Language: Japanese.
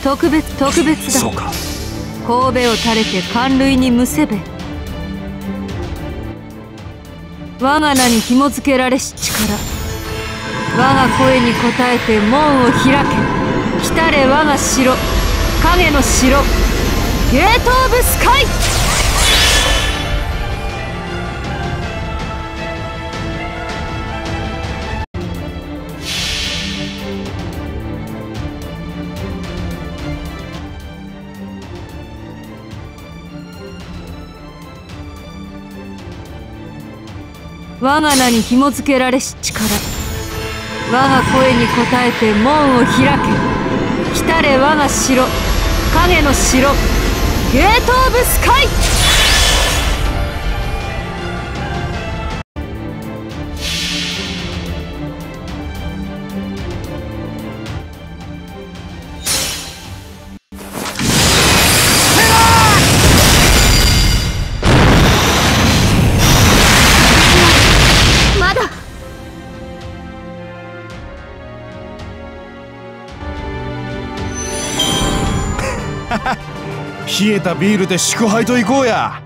特別だ。 そうか。 神戸を垂れて寒類にむせべ。我が名に紐付けられし力、我が声に応えて門を開け。来たれ我が城、影の城、ゲート・オブ・スカイ。我が名に紐付けられし力、我が声に応えて門を開け。来たれ我が城、影の城、ゲート・オブ・スカイ。 冷えたビールで祝杯と行こうや。